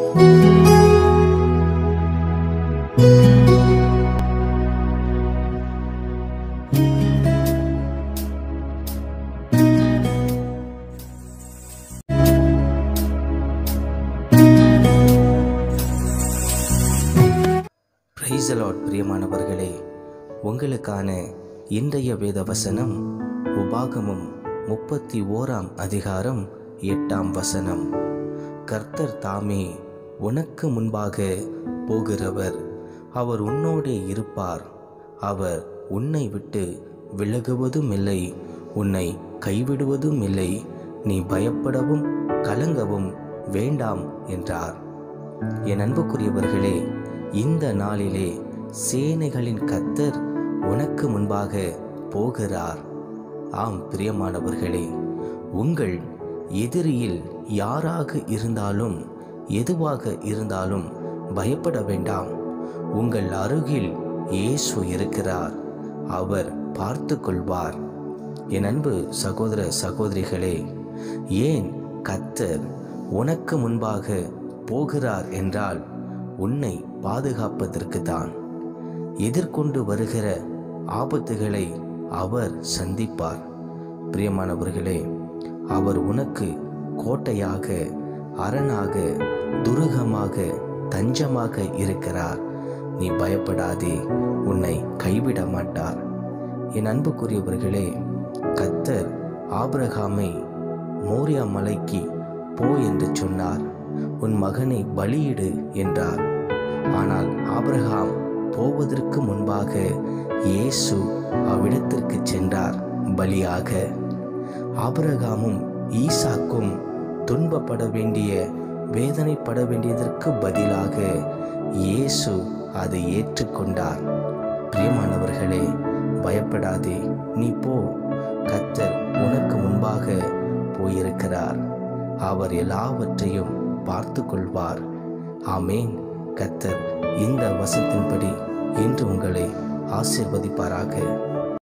Praise the Lord. பிரியமானவர்களே, உங்களுக்கான இன்றைய வேத வசனம் உபாகமம் 31ஆம் அதிகாரம் 8ஆம் வசனம். கர்த்தர் தாமே உனக்கு முன்பாக போகிறவர், அவர் உன்னோடே இருப்பார், அவர் உன்னை விட்டு விலகுவதும் இல்லை, உன்னை கைவிடுவதும் இல்லை, நீ பயப்படவும் கலங்கவும் வேண்டாம் என்றார். என் அன்புக்குரியவர்களே, இந்த நாளிலே சேனைகளின் கர்த்தர் உனக்கு முன்பாக போகிறார். ஆம் பிரியமானவர்களே, உங்கள் எதிரியில் யாராக இருந்தாலும் எதுவாக இருந்தாலும் பயப்பட வேண்டாம். உங்கள் அருகில் இயேசு இருக்கிறார், அவர் பார்த்து கொள்வார். என் அன்பு சகோதர சகோதரிகளே, ஏன் கர்த்தர் உனக்கு முன்பாக போகிறார் என்றால் உன்னை பாதுகாப்பதற்கு தான். எதிர்கொண்டு வருகிற ஆபத்துகளை அவர் சந்திப்பார். பிரியமானவர்களே, அவர் உனக்கு கோட்டையாக, அரணாக, துருகமாக, தஞ்சமாக இருக்கிறார். நீ பயப்படாதே, உன்னை கைவிட மாட்டார். என் அன்புக்குரியவர்களே, கர்த்தர் ஆபிரகாமை மோரியா மலைக்கு போ என்று சொன்னார். உன் மகனை பலியிடு என்றார். ஆனால் ஆபிரகாம் போவதற்கு முன்பாக இயேசு அவ்விடத்திற்கு சென்றார் பலியாக. ஆபிரகாமும் ஈசாக்கும் துன்பப்பட வேண்டிய, வேதனைப்பட வேண்டியதற்கு பதிலாக இயேசு அதை ஏற்றுக்கொண்டார். பிரியமானவர்களே, பயப்படாதே, நீ போ, கர்த்தர் உனக்கு முன்பாக போயிருக்கிறார், அவர் எல்லாவற்றையும் பார்த்து கொள்வார். ஆமேன். கர்த்தர் இந்த வசனத்தின்படி இன்று உங்களை ஆசீர்வதிப்பாராக.